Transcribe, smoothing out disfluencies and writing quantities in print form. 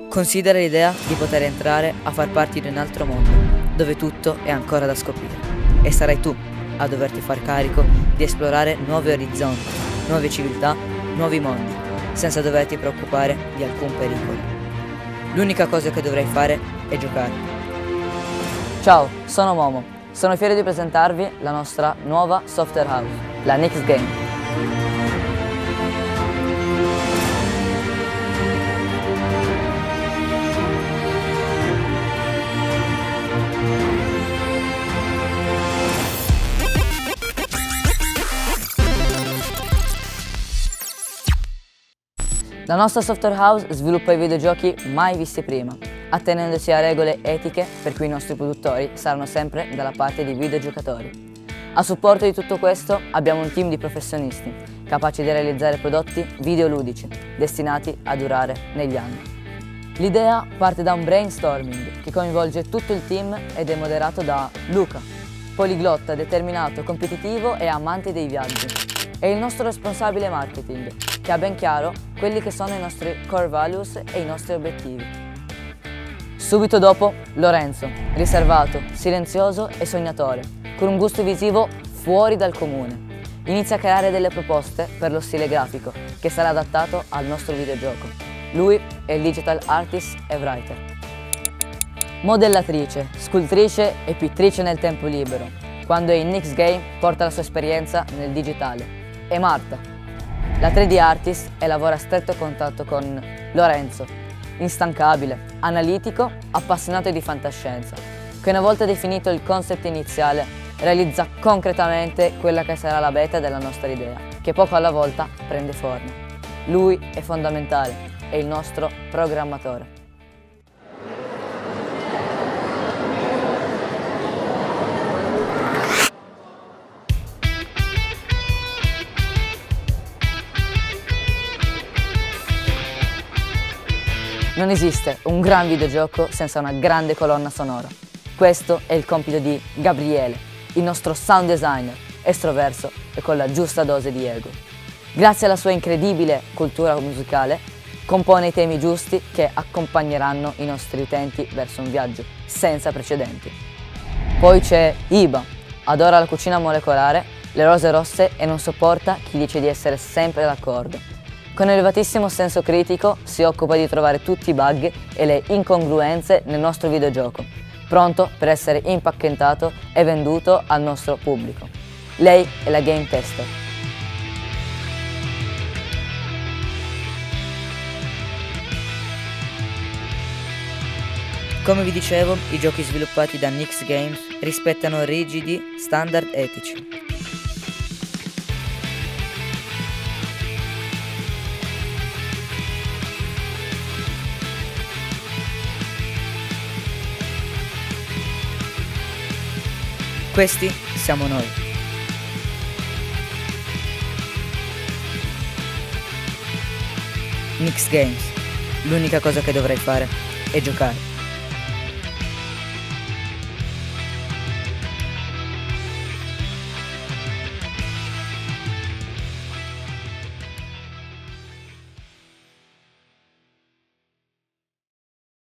Considera l'idea di poter entrare a far parte di un altro mondo, dove tutto è ancora da scoprire. E sarai tu a doverti far carico di esplorare nuovi orizzonti, nuove civiltà, nuovi mondi, senza doverti preoccupare di alcun pericolo. L'unica cosa che dovrai fare è giocare. Ciao, sono Momo. Sono fiero di presentarvi la nostra nuova software house, la Nyx Game. La nostra software house sviluppa i videogiochi mai visti prima, attenendosi a regole etiche per cui i nostri produttori saranno sempre dalla parte dei videogiocatori. A supporto di tutto questo abbiamo un team di professionisti, capaci di realizzare prodotti videoludici, destinati a durare negli anni. L'idea parte da un brainstorming che coinvolge tutto il team ed è moderato da Luca, poliglotta, determinato, competitivo e amante dei viaggi. È il nostro responsabile marketing, che ha ben chiaro quelli che sono i nostri core values e i nostri obiettivi. Subito dopo, Lorenzo, riservato, silenzioso e sognatore, con un gusto visivo fuori dal comune. Inizia a creare delle proposte per lo stile grafico, che sarà adattato al nostro videogioco. Lui è il digital artist e writer. Modellatrice, scultrice e pittrice nel tempo libero. Quando è in Nyx Game porta la sua esperienza nel digitale. E Marta, la 3D artist, e lavora a stretto contatto con Lorenzo, instancabile, analitico, appassionato di fantascienza, che una volta definito il concept iniziale realizza concretamente quella che sarà la beta della nostra idea, che poco alla volta prende forma. Lui è fondamentale, è il nostro programmatore. Non esiste un gran videogioco senza una grande colonna sonora. Questo è il compito di Gabriele, il nostro sound designer, estroverso e con la giusta dose di ego. Grazie alla sua incredibile cultura musicale, compone i temi giusti che accompagneranno i nostri utenti verso un viaggio senza precedenti. Poi c'è Iba, adora la cucina molecolare, le rose rosse e non sopporta chi dice di essere sempre d'accordo. Con elevatissimo senso critico si occupa di trovare tutti i bug e le incongruenze nel nostro videogioco, pronto per essere impacchettato e venduto al nostro pubblico. Lei è la game tester. Come vi dicevo, i giochi sviluppati da Nyx Games rispettano rigidi standard etici. Questi siamo noi. Nyx Games. L'unica cosa che dovrai fare è giocare.